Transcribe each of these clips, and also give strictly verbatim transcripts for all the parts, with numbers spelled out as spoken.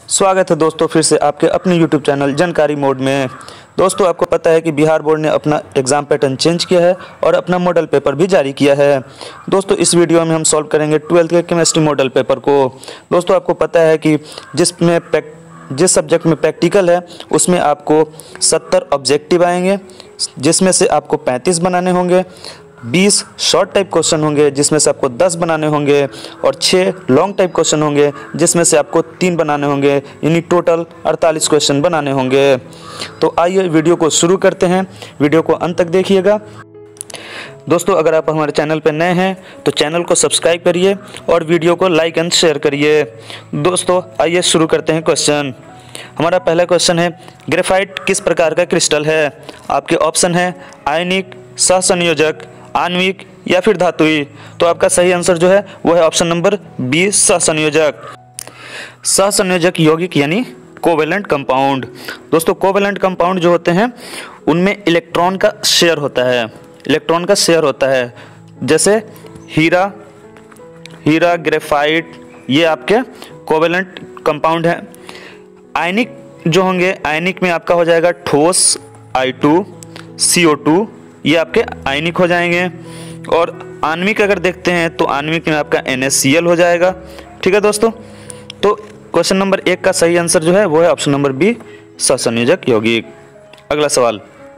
स्वागत है दोस्तों फिर से आपके अपने यूट्यूब चैनल जानकारी मोड में। दोस्तों आपको पता है कि बिहार बोर्ड ने अपना एग्ज़ाम पैटर्न चेंज किया है और अपना मॉडल पेपर भी जारी किया है। दोस्तों इस वीडियो में हम सॉल्व करेंगे ट्वेल्थ के केमिस्ट्री मॉडल पेपर को। दोस्तों आपको पता है कि जिसमें जिस सब्जेक्ट में प्रैक्टिकल है उसमें आपको सत्तर ऑब्जेक्टिव आएंगे, जिसमें से आपको पैंतीस बनाने होंगे, बीस शॉर्ट टाइप क्वेश्चन होंगे जिसमें से आपको दस बनाने होंगे और छः लॉन्ग टाइप क्वेश्चन होंगे जिसमें से आपको तीन बनाने होंगे, यानी टोटल अड़तालीस क्वेश्चन बनाने होंगे। तो आइए वीडियो को शुरू करते हैं, वीडियो को अंत तक देखिएगा। दोस्तों अगर आप हमारे चैनल पर नए हैं तो चैनल को सब्सक्राइब करिए और वीडियो को लाइक एंड शेयर करिए। दोस्तों आइए शुरू करते हैं क्वेश्चन। हमारा पहला क्वेश्चन है, ग्रेफाइट किस प्रकार का क्रिस्टल है? आपके ऑप्शन है आयनिक, सहसंयोजक, आणविक या फिर धातुई। तो आपका सही आंसर जो है वो है ऑप्शन नंबर बी, सहसंयोजक। सहसंयोजक यौगिक यानी कोवेलेंट कंपाउंड। दोस्तों कोवेलेंट कंपाउंड जो होते हैं उनमें इलेक्ट्रॉन का शेयर होता है, इलेक्ट्रॉन का शेयर होता है। जैसे हीरा हीरा ग्रेफाइट ये आपके कोवेलेंट कंपाउंड हैं। आयनिक जो होंगे, आयनिक में आपका हो जाएगा ठोस आई टू, सी ओ टू, ये आपके आयनिक हो जाएंगे। और आणविक अगर देखते हैं तो आणविक में आपका एन एस सी एल हो जाएगा। ठीक है दोस्तों, तो क्वेश्चन नंबर एक का सही आंसर जो है वो है ऑप्शन नंबर बी, सहसंयोजक यौगिक। अगला सवाल,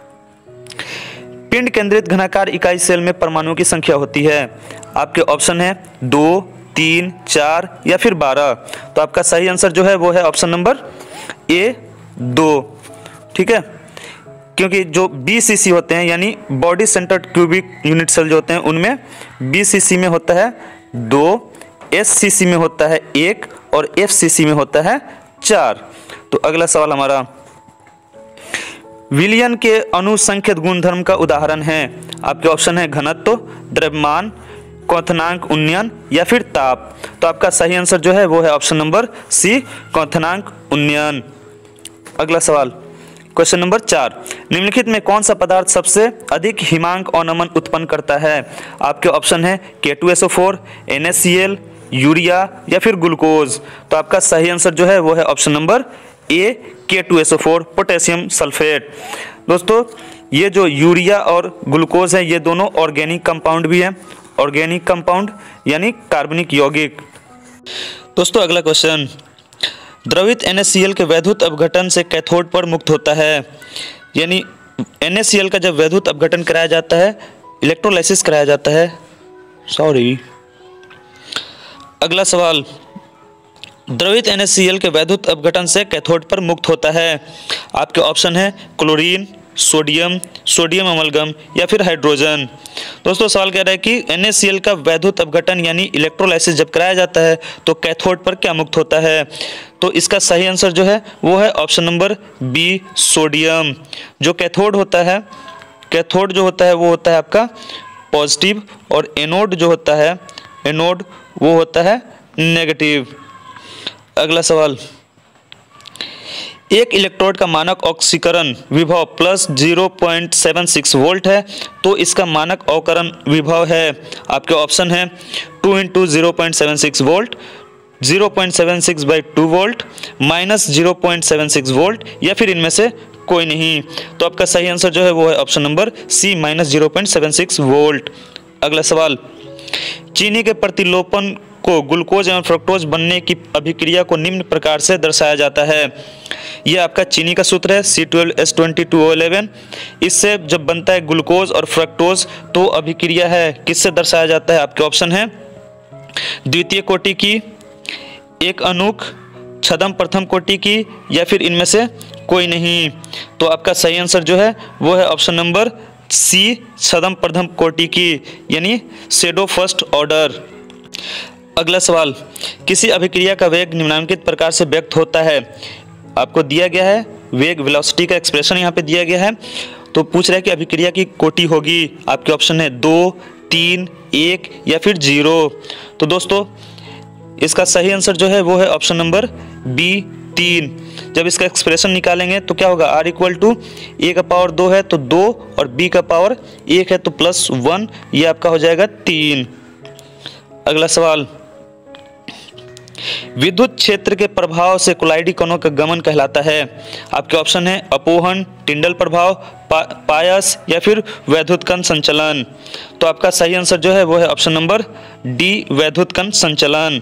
पिंड केंद्रित घनाकार इकाई सेल में परमाणुओं की संख्या होती है। आपके ऑप्शन है दो, तीन, चार या फिर बारह। तो आपका सही आंसर जो है वो है ऑप्शन नंबर ए, दो। ठीक है, क्योंकि जो बी सी सी होते हैं यानी body centred cubic unit cell जो होते हैं उनमें बी सी सी में होता है दो, एस सी सी में होता है एक और एफ सी सी में होता है चार। तो अगला सवाल हमारा, विलयन के अनुसंख्यित गुणधर्म का उदाहरण है। आपके ऑप्शन है घनत्व, द्रव्यमान, क्वथनांक उन्नयन या फिर ताप। तो आपका सही आंसर जो है वो है ऑप्शन नंबर सी, क्वथनांक उन्नयन। अगला सवाल, क्वेश्चन नंबर चार, निम्नलिखित में कौन सा पदार्थ सबसे अधिक हिमांक अवनमन उत्पन्न करता है? आपके ऑप्शन है K two S O four, N S C L, urea या फिर ग्लूकोज। तो आपका सही आंसर जो है वो है option number A, K two S O four, potassium sulphate. दोस्तों ये जो यूरिया और ग्लूकोज है ये दोनों ऑर्गेनिक कंपाउंड भी है, ऑर्गेनिक कंपाउंड यानी कार्बनिक यौगिक। दोस्तों अगला क्वेश्चन, द्रवित एन एस सी एल के वैद्युत अपघटन से कैथोड पर मुक्त होता है। यानी एन एस सी एल का जब वैद्युत अपघटन कराया जाता है, इलेक्ट्रोलाइसिस कराया जाता है, सॉरी। अगला सवाल, द्रवित एन एस सी एल के वैद्युत अपघटन से कैथोड पर मुक्त होता है। आपके ऑप्शन है क्लोरीन, सोडियम, सोडियम अमलगम या फिर हाइड्रोजन। दोस्तों सवाल कह रहा है कि एन एस सी एल का वैद्युत अपघटन यानी इलेक्ट्रोलाइसिस जब कराया जाता है तो कैथोड पर क्या मुक्त होता है? तो इसका सही आंसर जो है वो है ऑप्शन नंबर बी, सोडियम। जो कैथोड होता है, कैथोड जो होता है वो होता है आपका पॉजिटिव और एनोड जो होता है, एनोड वो होता है नेगेटिव। अगला सवाल, एक इलेक्ट्रोड का मानक ऑक्सीकरण विभव plus zero point seven six volt है, तो इसका मानक अवकरण विभव है। आपके ऑप्शन है two into zero point seven six volt, zero point seven six by two volt, minus zero point seven six volt या फिर इनमें से कोई नहीं। तो आपका सही आंसर जो है वो है option number C, minus zero point seven six volt. अगला सवाल, चीनी के प्रतिलोपन को ग्लूकोज एवं फ्रक्टोज बनने की अभिक्रिया को निम्न प्रकार से दर्शाया जाता है। यह आपका चीनी का सूत्र है C twelve S twenty two O eleven. इससे जब बनता है ग्लूकोज और फ्रक्टोज तो अभिक्रिया है किससे दर्शाया जाता है? आपके ऑप्शन है द्वितीय कोटि की, एक अणुक, छद्म प्रथम कोटि की या फिर इनमें से कोई नहीं। तो आपका सही आंसर जो है वो है ऑप्शन नंबर सी, छद्म प्रथम कोटि की यानी सेडो फर्स्ट ऑर्डर। अगला सवाल, किसी अभिक्रिया का वेग निम्नलिखित प्रकार से व्यक्त होता है। आपको दिया गया है वेग, वेलोसिटी का एक्सप्रेशन यहाँ पे दिया गया है। तो पूछ रहा है कि अभिक्रिया की कोटि होगी। आपके ऑप्शन है दो, तीन, एक या फिर जीरो। तो दोस्तों इसका सही आंसर जो है वो है ऑप्शन नंबर बी, तीन। जब इसका एक्सप्रेशन निकालेंगे तो क्या होगा, आर इक्वल टू ए का पावर दो है तो दो और बी का पावर एक है तो प्लस वन, ये आपका हो जाएगा तीन। अगला सवाल, विद्युत क्षेत्र के प्रभाव से कोलाइडी कणों का गमन कहलाता है। आपके ऑप्शन है अपोहन, टिंडल प्रभाव, पा, पायस या फिर वैद्युत कण संचलन। तो आपका सही आंसर जो है वो है ऑप्शन नंबर डी, वैद्युत कण संचलन।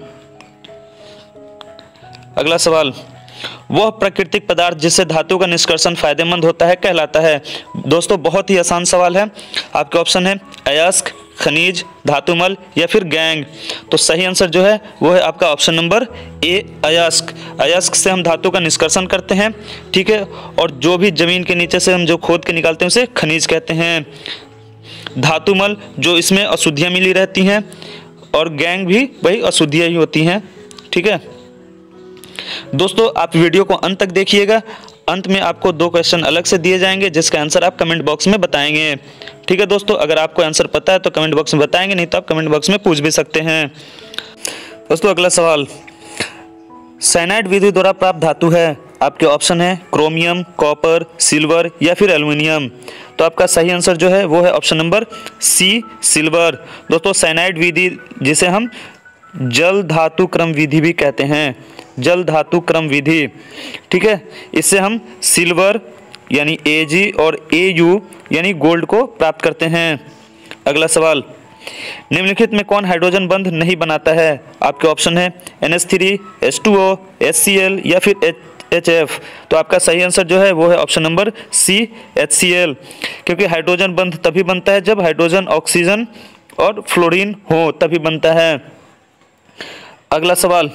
अगला सवाल, वह प्राकृतिक पदार्थ जिससे धातु का निष्कर्षण फायदेमंद होता है कहलाता है। दोस्तों बहुत ही आसान सवाल है। आपके ऑप्शन है अयस्क, खनिज, धातुमल या फिर गैंग। तो सही आंसर जो है वो है आपका ऑप्शन नंबर ए, अयस्क। अयस्क से हम धातु का निष्कर्षण करते हैं, ठीक है, और जो भी जमीन के नीचे से हम जो खोद के निकालते हैं उसे खनिज कहते हैं। धातुमल जो इसमें अशुद्धियाँ मिली रहती हैं, और गैंग भी वही अशुद्धियाँ ही होती हैं, ठीक है। दोस्तों आप वीडियो को अंत तक देखिएगा, अंत में आपको दो क्वेश्चन अलग से दिए जाएंगे जिसका आंसर आप कमेंट बॉक्स में बताएंगे, ठीक है दोस्तों। अगर आपको आंसर पता है तो कमेंट बॉक्स में बताएंगे, नहीं तो आप कमेंट बॉक्स में पूछ भी सकते हैं। दोस्तों अगला सवाल, साइनाइड विधि द्वारा प्राप्त धातु है। आपके ऑप्शन है क्रोमियम, कॉपर, सिल्वर या फिर एल्युमिनियम। तो आपका सही आंसर जो है वो है ऑप्शन नंबर सी, सिल्वर। दोस्तों साइनाइड विधि जिसे हम जल धातु क्रम विधि भी कहते हैं, जल धातु क्रम विधि, ठीक है, इससे हम सिल्वर यानी ए जी और ए यू यानी गोल्ड को प्राप्त करते हैं। अगला सवाल, निम्नलिखित में कौन हाइड्रोजन बंध नहीं बनाता है। आपके ऑप्शन है N H three, H two O, H C L या फिर एच एफ। तो आपका सही आंसर जो है वो है option number C, H C L, क्योंकि हाइड्रोजन बंध तभी बनता है जब हाइड्रोजन, ऑक्सीजन और फ्लोरीन हो, तभी बनता है। अगला सवाल,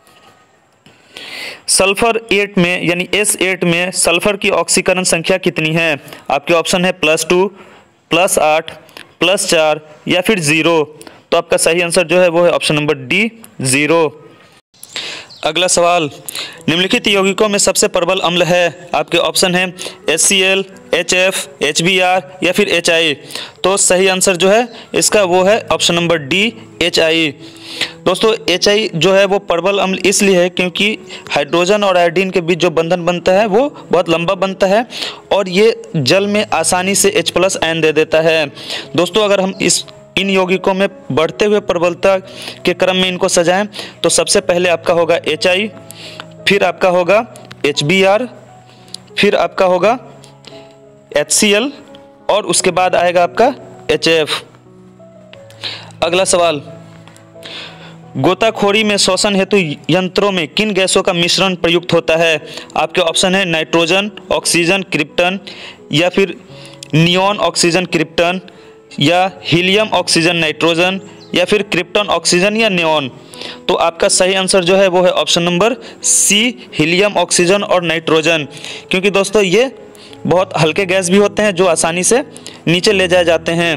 सल्फर एट में यानी एस एट में सल्फर की ऑक्सीकरण संख्या कितनी है। आपके ऑप्शन है प्लस टू, प्लस आठ, प्लस चार या फिर जीरो। तो आपका सही आंसर जो है वो है ऑप्शन नंबर डी, जीरो। अगला सवाल, निम्नलिखित यौगिकों में सबसे प्रबल अम्ल है। आपके ऑप्शन है H C L, H F, H B R या फिर एच आई। तो सही आंसर जो है इसका वो है option number D, H I. दोस्तों एच आई जो है वो प्रबल अम्ल इसलिए है क्योंकि हाइड्रोजन और आयोडीन के बीच जो बंधन बनता है वो बहुत लंबा बनता है और ये जल में आसानी से H प्लस आयन दे देता है। दोस्तों अगर हम इस इन यौगिकों में बढ़ते हुए प्रबलता के क्रम में इनको सजाएं तो सबसे पहले आपका होगा एच आई, फिर आपका होगा एच बी आर, फिर आपका होगा एच सी एल और उसके बाद आएगा आपका एच एफ। अगला सवाल, गोताखोरी में शोषण हेतु यंत्रों में किन गैसों का मिश्रण प्रयुक्त होता है। आपके ऑप्शन है नाइट्रोजन, ऑक्सीजन, क्रिप्टन या फिर नियॉन ऑक्सीजन क्रिप्टन या हीलियम ऑक्सीजन नाइट्रोजन या फिर क्रिप्टन ऑक्सीजन या नियॉन। तो आपका सही आंसर जो है वो है option number C, helium oxygen और नाइट्रोजन, क्योंकि दोस्तों ये बहुत हल्के गैस भी होते हैं जो आसानी से नीचे ले जाए जाते हैं।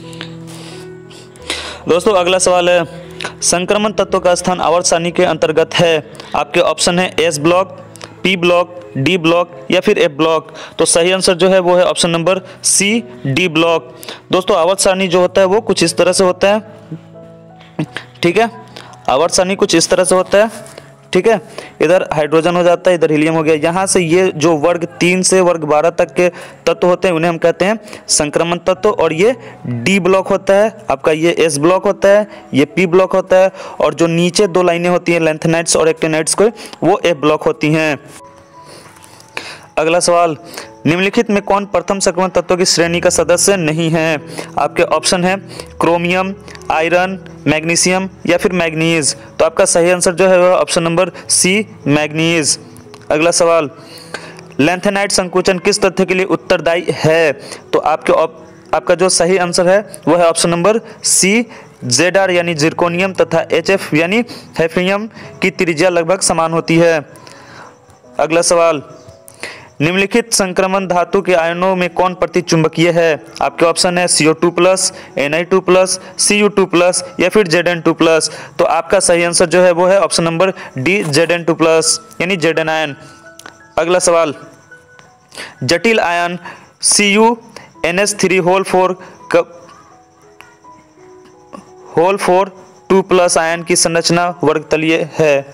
दोस्तों अगला सवाल है, संक्रमण तत्व का स्थान आवर्त सारणी के अंतर्गत है। आपके ऑप्शन है S block, P block, D block या फिर एफ ब्लॉक। तो सही आंसर जो है वो है option number C, D block. दोस्तों आवर्त सारणी जो होता है वो कुछ इस तरह से होता है, ठीक है, आवर्त सारणी कुछ इस तरह से होता है, ठीक है। इधर हाइड्रोजन हो जाता है, इधर हीलियम हो गया। यहाँ से ये जो वर्ग तीन से वर्ग बारह तक के तत्व होते हैं उन्हें हम कहते हैं संक्रमण तत्व, और ये डी ब्लॉक होता है आपका, ये एस ब्लॉक होता है, ये पी ब्लॉक होता है, और जो नीचे दो लाइनें होती हैं लेंथेनाइट्स और एक्टिनाइट्स को, वो एफ ब्लॉक होती हैं। अगला सवाल, निम्नलिखित में कौन प्रथम संक्रमण तत्वों की श्रेणी का सदस्य नहीं है। आपके ऑप्शन है क्रोमियम, आयरन, मैग्नीशियम या फिर मैग्नीज। तो आपका सही आंसर जो है वह ऑप्शन नंबर सी, मैग्नीज। अगला सवाल, लेंथेनाइट संकुचन किस तथ्य के लिए उत्तरदायी है। तो आपके आपका जो सही आंसर है वह है option number C, Z R यानी जिरकोनियम तथा एच एफ यानी हैफनियम की त्रिज्या लगभग समान होती है। अगला सवाल, निम्नलिखित संक्रमण धातु के आयनों में कौन प्रतिचुंबकीय है। आपके ऑप्शन है C O two plus, N I two plus, C U two plus या फिर जेड एन टू प्लस। तो आपका सही आंसर जो है वो है option number D, Z N two plus यानी जेड एन आयन। अगला सवाल, जटिल ion C U N H three whole four whole four two plus ion की संरचना वर्गतलीय है।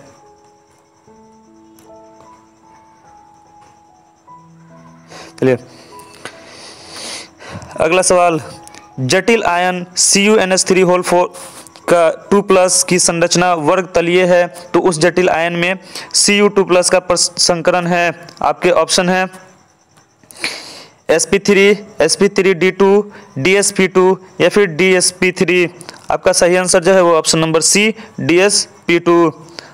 चलिए अगला सवाल, जटिल ion C U N H three whole four का टू प्लस की संरचना वर्ग तलीय है तो उस जटिल आयन में सी यू टू प्लस का संकरण है। आपके ऑप्शन है S P three, S P three D two, D S P two या फिर डी एस पी थ्री। आपका सही आंसर जो है वो option number C, D S P two.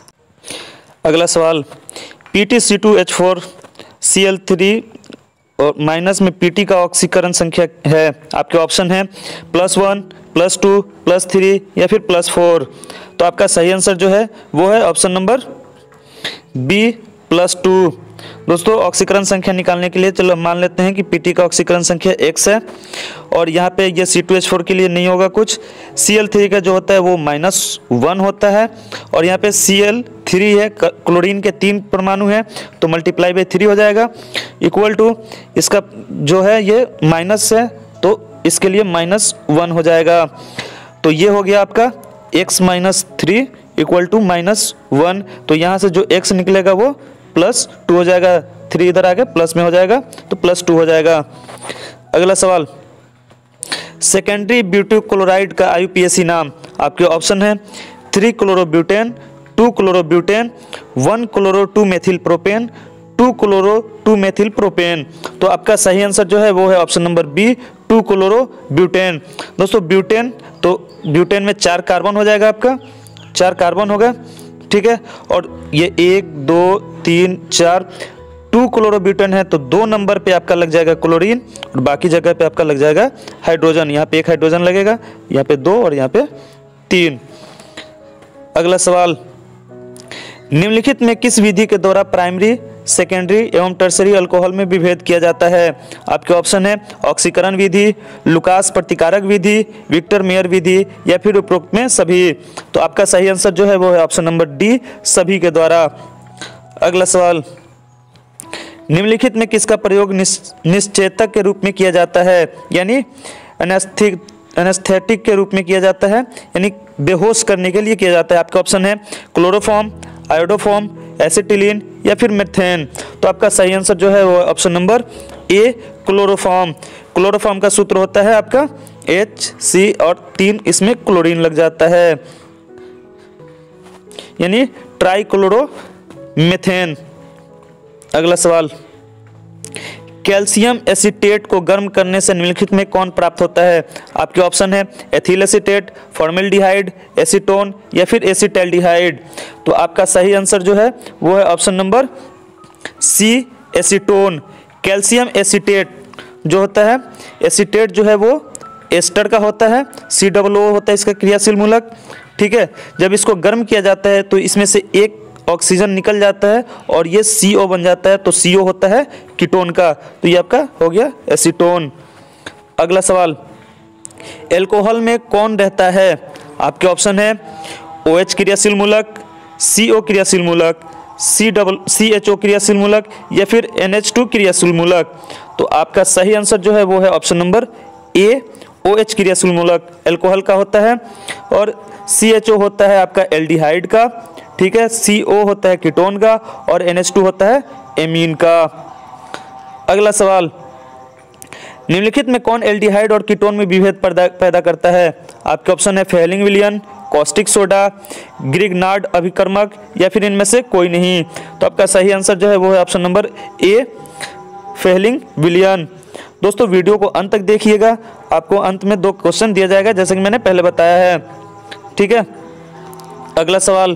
अगला सवाल, P T C two H four C L three और माइनस में Pt का ऑक्सीकरण संख्या है। आपके ऑप्शन है plus one, plus two, plus three या फिर प्लस फोर। तो आपका सही आंसर जो है वो है option number B, plus two. दोस्तों ऑक्सीकरण संख्या निकालने के लिए चलो मान लेते हैं कि Pt का ऑक्सीकरण संख्या एक्स है और यहाँ पे ये सी टू एच फोर के लिए नहीं होगा कुछ। सी एल थ्री का जो होता है वो माइनस वन होता है और यहाँ पे सी एल थ्री है, क्लोरीन के तीन परमाणु है तो मल्टीप्लाई बाई थ्री हो जाएगा, इक्वल टू इसका जो है ये माइनस है तो इसके लिए माइनस वन हो जाएगा। तो ये हो गया आपका x minus three equal two minus one. तो यहाँ से जो x निकलेगा वो प्लस टू हो जाएगा, थ्री इधर आ गया प्लस में हो जाएगा तो प्लस टू हो जाएगा। अगला सवाल, सेकेंडरी ब्यूटी क्लोराइड का आई यू पी ए सी नाम। आपके ऑप्शन है three chlorobutane, two chlorobutane, one chloro two methyl propane, two chloro two methyl propane. तो आपका सही आंसर जो है वो है option number B, two chloro butane. दोस्तों ब्यूटेन तो ब्यूटेन में चार कार्बन हो जाएगा, आपका चार कार्बन होगा, ठीक है। और ये एक, दो, तीन, चार, टू क्लोरोब्यूटेन है तो दो नंबर पे आपका लग जाएगा क्लोरीन और बाकी जगह पे आपका लग जाएगा हाइड्रोजन। यहाँ पे एक हाइड्रोजन लगेगा, यहाँ पे दो और यहाँ पे तीन। अगला सवाल, निम्नलिखित में किस विधि के द्वारा प्राइमरी, सेकेंडरी एवं टर्सरी अल्कोहल में विभेद किया जाता है। आपके ऑप्शन है ऑक्सीकरण विधि, लुकास प्रतिकारक विधि, विक्टर मेयर विधि या फिर उपरोक्त में सभी। तो आपका सही आंसर जो है वो है ऑप्शन नंबर डी, सभी के द्वारा। अगला सवाल, निम्नलिखित में किसका प्रयोग निश्चेतक के रूप में किया जाता है, यानी एनेस्थेटिक एनेस्थेटिक के रूप में किया जाता है, यानी बेहोश करने के लिए किया जाता है। आपका ऑप्शन है क्लोरोफॉर्म, आयोडोफॉर्म, एसिटिलीन या फिर मेथेन। तो आपका सही आंसर जो है वो option number A, chloroform. Chloroform का सूत्र होता है आपका एच सी और तीन इसमें क्लोरीन लग जाता है, यानी ट्राइक्लोरोमेथेन। अगला सवाल, कैल्शियम एसीटेट को गर्म करने से निम्नलिखित में कौन प्राप्त होता है। आपके ऑप्शन है एथिल एसीटेट, फॉर्मेल्डिहाइड, एसीटोन या फिर एसिटैल्डिहाइड। तो आपका सही आंसर जो है वो है option number C, acetone. Calcium acetate जो होता है, एसीटेट जो है वो एस्टर का होता है, सी डबल ओ होता है इसका क्रियाशील मूलक, ठीक है। जब इसको गर्म किया जाता है तो इसमें से एक ऑक्सीजन निकल जाता है और ये सी ओ बन जाता है, तो सी ओ होता है कीटोन का, तो ये आपका हो गया एसीटोन। अगला सवाल, एल्कोहल में कौन रहता है। आपके ऑप्शन है ओ एच क्रियाशील मूलक, सी ओ क्रियाशील मूलक, सी डबल सी एच ओ क्रियाशील मूलक या फिर एन एच टू क्रियाशील मूलक। तो आपका सही आंसर जो है वो है option number A, O H क्रियाशील मूलक एल्कोहल का होता है और सी एच ओ होता है आपका एल्डिहाइड का, ठीक है। सी ओ होता है कीटोन का और एन एच टू होता है एमीन का। अगला सवाल, निम्नलिखित में कौन एल्डिहाइड और कीटोन में विभेद पैदा करता है। आपके ऑप्शन है फेहलिंग विलयन, कॉस्टिक सोडा, ग्रिग्नार्ड अभिकर्मक या फिर इनमें से कोई नहीं। तो आपका सही आंसर जो है वो है ऑप्शन नंबर ए, फेहलिंग विलयन। दोस्तों वीडियो को अंत तक देखिएगा, आपको अंत में दो क्वेश्चन दिया जाएगा जैसे कि मैंने पहले बताया है, ठीक है। अगला सवाल,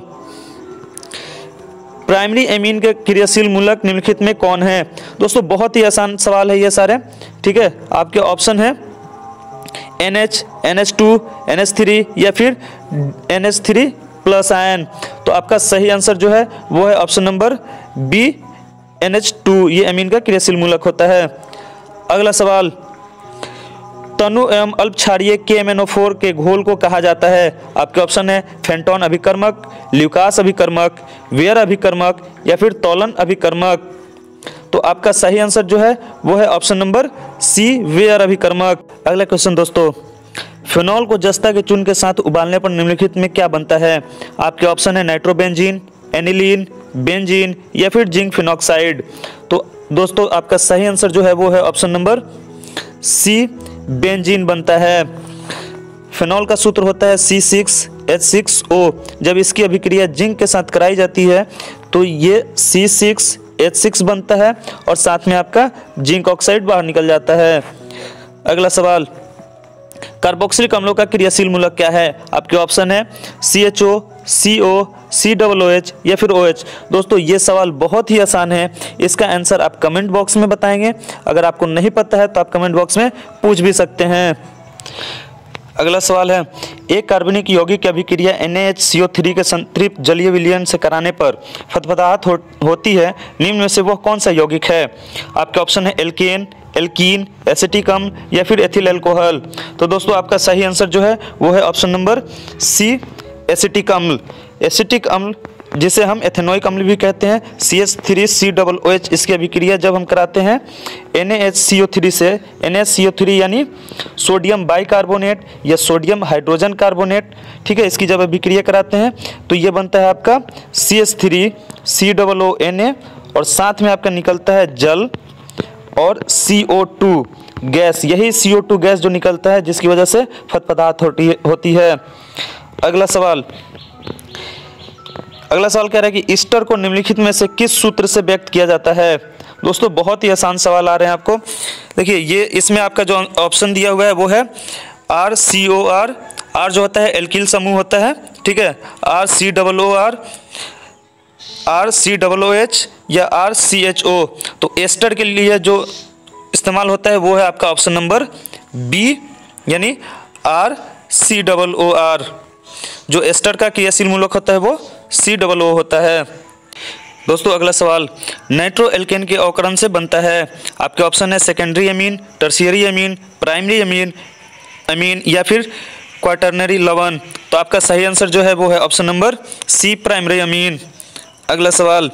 प्राइमरी एमीन के क्रियाशील मूलक निम्नलिखित में कौन है। दोस्तों बहुत ही आसान सवाल है ये सारे, ठीक है। आपके ऑप्शन है N H, N H two, N H three या फिर N H three plus ion. तो आपका सही आंसर जो है वो है option number B, N H two, ये एमीन का क्रियाशील मूलक होता है। अगला सवाल, तनु एवं अल्प क्षारीय के एम एन ओ फोर के घोल को कहा जाता है। आपके ऑप्शन है फेंटोन अभिकर्मक, ल्यूकास अभिकर्मक, वेयर अभिकर्मक या फिर तौलन अभिकर्मक। तो आपका सही आंसर जो है वो है ऑप्शन नंबर सी, वेयर अभिकर्मक। अगला क्वेश्चन दोस्तों, फिनॉल को जस्ता के चून के साथ उबालने पर निम्नलिखित में क्या बनता है। आपके ऑप्शन है नाइट्रोबेंजीन, एनिलीन, बेंजीन या फिर जिंक फिनॉक्साइड। तो दोस्तों आपका सही आंसर जो है वो है ऑप्शन नंबर सी, बेंजीन बनता है। फिनॉल का सूत्र होता है C six H six O जब इसकी अभिक्रिया जिंक के साथ कराई जाती है तो ये सी सिक्स एच सिक्स बनता है और साथ में आपका जिंक ऑक्साइड बाहर निकल जाता है। अगला सवाल, कार्बोक्सिलिक अम्लों का क्रियाशील मूलक क्या है? आपके ऑप्शन है C H O, C O, C double O H या फिर ओ एच। दोस्तों ये सवाल बहुत ही आसान है, इसका आंसर आप कमेंट बॉक्स में बताएंगे। अगर आपको नहीं पता है तो आप कमेंट बॉक्स में पूछ भी सकते हैं। अगला सवाल है, एक कार्बनिक यौगिक की अभिक्रिया N A H C O three के संतृप्त जलीय विलयन से कराने पर फटफटाहट हो, होती है, निम्न में से वह कौन सा यौगिक है? आपके ऑप्शन है एल्केन, एल्कीन, एसिटिक अम्ल या फिर एथिल अल्कोहल। तो दोस्तों आपका सही आंसर जो है वो है ऑप्शन नंबर सी, एसिटिक अम्ल। एसिटिक अम्ल जिसे हम एथेनोइक अम्ल भी कहते हैं, C H three C double O H, इसकी अभिक्रिया जब हम कराते हैं N A H C O three से N A H C O three यानी सोडियम बाइकार्बोनेट या सोडियम हाइड्रोजन कार्बोनेट, ठीक है, इसकी जब अभिक्रिया कराते हैं तो ये बनता है आपका C H three C double O N A और साथ में आपका निकलता है जल और सी ओ टू गैस। यही सी ओ टू गैस जो निकलता है जिसकी वजह से फटफटाहट होती होती है। अगला सवाल अगला सवाल कह रहा है कि ईस्टर को निम्नलिखित में से किस सूत्र से व्यक्त किया जाता है? दोस्तों बहुत ही आसान सवाल आ रहे हैं आपको। देखिए ये इसमें आपका जो ऑप्शन दिया हुआ है वो है R C O R. R जो होता है एल्किल समूह होता है, ठीक है, R C double O R, R C double O H या आर सी एच ओ। तो एस्टर के लिए जो इस्तेमाल होता है वो है आपका ऑप्शन नंबर बी यानी R C double O R. जो एस्टर का क्रियाशील मूलक होता है वो सी डबल ओ होता है। दोस्तों अगला सवाल, नाइट्रो एल्केन के अवकरण से बनता है। आपके ऑप्शन है secondary amine, tertiary amine, primary amine amine या फिर क्वाटरनरी लवण। तो आपका सही आंसर जो है वो है option number C, primary amine. अगला सवाल,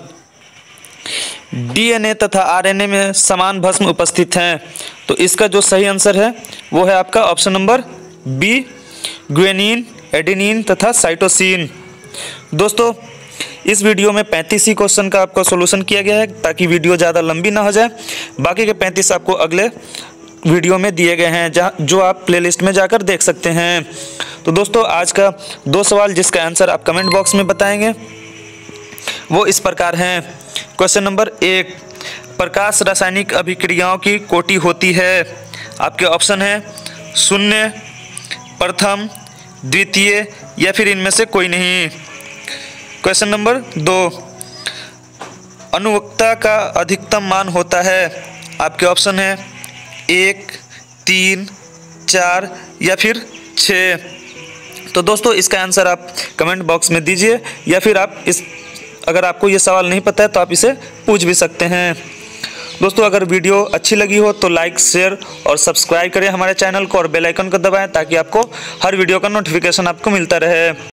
डीएनए तथा आरएनए में समान भस्म उपस्थित हैं, तो इसका जो सही आंसर है वो है आपका option number B, guanine, adenine तथा साइटोसिन। दोस्तों इस वीडियो में पैंतीस ही क्वेश्चन का आपका सॉल्यूशन किया गया है ताकि वीडियो ज़्यादा लंबी ना हो जाए। बाकी के पैंतीस आपको अगले वीडियो में दिए गए हैं जहाँ जो आप प्लेलिस्ट में जाकर देख सकते हैं। तो दोस्तों आज का दो सवाल जिसका आंसर आप कमेंट बॉक्स में बताएंगे वो इस प्रकार हैं। क्वेश्चन नंबर एक, प्रकाश रासायनिक अभिक्रियाओं की कोटि होती है। आपके ऑप्शन है शून्य, प्रथम, द्वितीय या फिर इनमें से कोई नहीं। क्वेश्चन नंबर दो, अनुवक्ता का अधिकतम मान होता है। आपके ऑप्शन है एक, तीन, चार या फिर छः। तो दोस्तों इसका आंसर आप कमेंट बॉक्स में दीजिए या फिर आप इस अगर आपको ये सवाल नहीं पता है तो आप इसे पूछ भी सकते हैं। दोस्तों अगर वीडियो अच्छी लगी हो तो लाइक, शेयर और सब्सक्राइब करें हमारे चैनल को और बेल आइकन को दबाएं ताकि आपको हर वीडियो का नोटिफिकेशन आपको मिलता रहे।